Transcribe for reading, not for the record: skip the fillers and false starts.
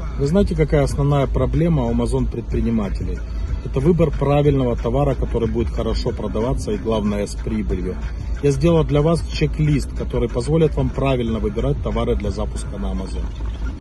Вы знаете, какая основная проблема у Amazon предпринимателей? Это выбор правильного товара, который будет хорошо продаваться и, главное, с прибылью. Я сделал для вас чек-лист, который позволит вам правильно выбирать товары для запуска на Amazon.